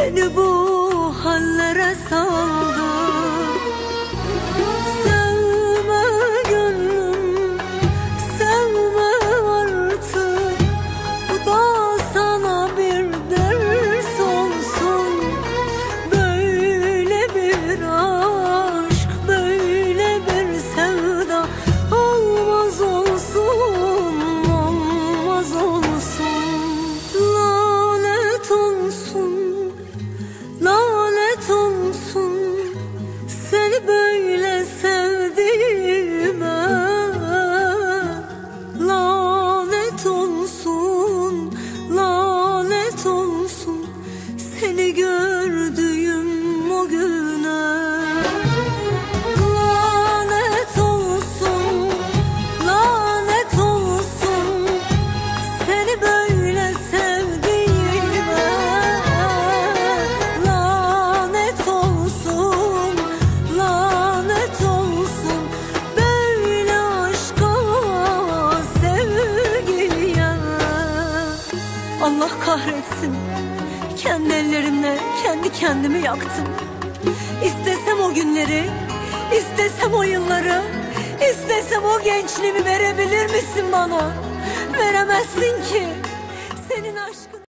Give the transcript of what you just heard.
Beni bu hallere saldı. Sevme gönlüm, sevme artık. Bu da sana bir ders olsun. Böyle bir aşk, böyle bir sevda olmaz olsun, olmaz olsun. Lanet olsun, lanet olsun seni böyle sevdiğime. Lanet olsun, lanet olsun seni gördüğüm o güne. Lanet olsun, lanet olsun seni böyle sevdiğime. Lanet olsun, lanet olsun böyle aşka, sevgiye. Allah kahretsin, kendi ellerimle kendi kendimi yaktım. İstesem o günleri, istesem o yılları, istesem o gençliğimi verebilir misin bana? Veremezsin ki. Senin aşkın